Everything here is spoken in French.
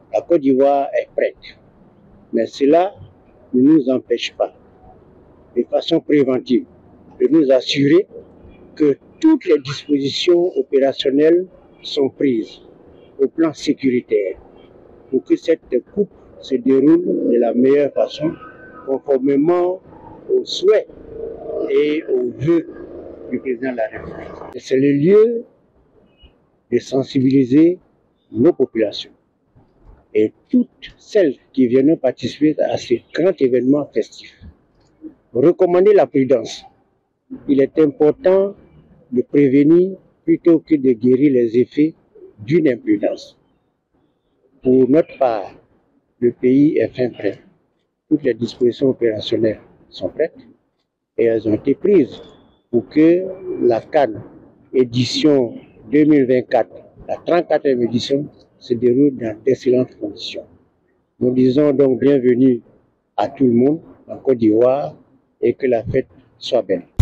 La Côte d'Ivoire est prête. Mais cela ne nous empêche pas, de façon préventive, de nous assurer que toutes les dispositions opérationnelles sont prises au plan sécuritaire pour que cette coupe se déroule de la meilleure façon, conformément aux souhaits et aux vœux du président de la République. C'est le lieu de sensibiliser nos populations et toutes celles qui viennent participer à ce grand événement festif. Recommander la prudence. Il est important de prévenir plutôt que de guérir les effets d'une imprudence. Pour notre part, le pays est fin prêt. Toutes les dispositions opérationnelles sont prêtes et elles ont été prises pour que la CAN édition 2024, la 34e édition, se déroule dans d'excellentes conditions. Nous disons donc bienvenue à tout le monde en Côte d'Ivoire et que la fête soit belle.